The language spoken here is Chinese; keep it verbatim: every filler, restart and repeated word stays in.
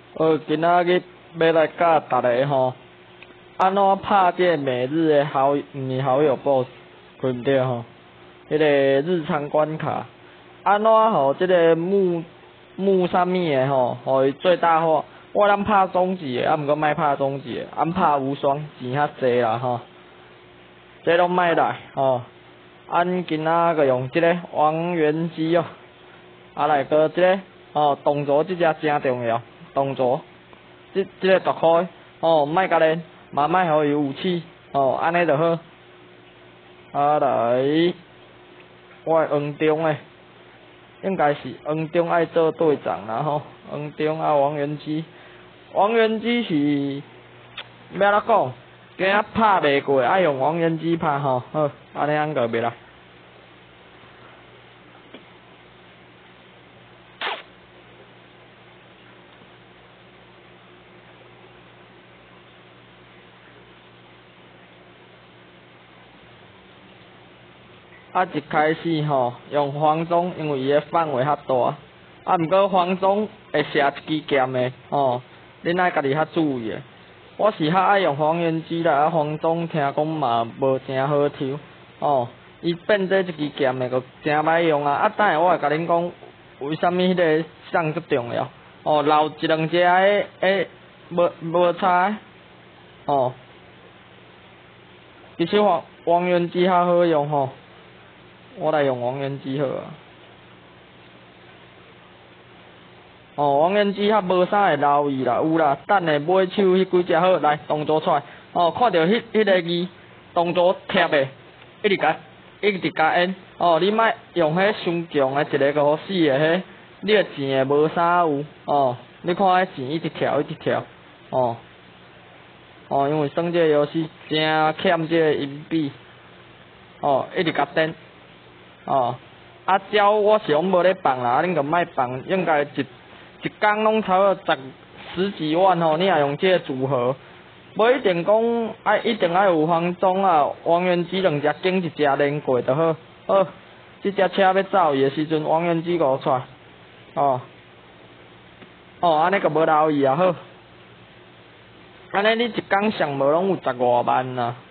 呃，今仔日要来教大家吼，安怎拍这个每日的好，毋是好友 boss， 对毋对吼？迄、那个日常关卡，安怎吼？这个木木啥物的吼，互伊最大化。我咱拍终极的，啊，毋过莫拍终极的，俺拍无双，钱较济啦吼。这拢莫来吼，俺今仔个用这个王元姬哦，啊来个这个哦，动作这只真重要。动作，即即个大块哦，莫甲练，嘛莫互伊有气哦，安尼就好。啊来，我黄中诶，应该是黄中爱做队长啦吼，黄中啊王元姬，王元姬是要怎讲，今仔拍袂过，爱用王元姬拍吼，好，安尼样个袂啦。啊，一开始吼用黄忠，因为伊个范围较大，啊，毋过黄忠会射一支剑的吼，恁爱家己较注意的。我是较爱用黄元姬啦，啊，黄忠听讲嘛无诚好抽，哦，伊变做一支剑的，个诚歹用啊。啊，等下我会甲恁讲，为虾米迄个上足重要，哦，留一两只诶诶无无差，哦，其实黄黄元姬较好用吼。我来用王元姬好啊。哦，王元姬较无啥会留意啦，有啦，等下买手迄几只好，来动作出来。哦，看到迄迄个字，动作贴的，一直甲一直甲演。哦，你莫用迄伤强的一个个好死的迄，你个钱的无啥有。哦，你看迄钱一直跳一直跳。哦，哦，因为耍这个游戏真欠这个银币。哦，一直甲点。哦，啊，鸟我是讲无咧放啦，啊，恁个莫放，应该一一工拢差不多十十几万吼，你若用这个组合，无一定讲爱一定爱有黄忠啊、王元姬两只经一只连过就好。好，这只车要走伊的时阵，王元姬五出来。哦，哦，安尼个无留意啊好，安尼你一工上无拢有十五万啊。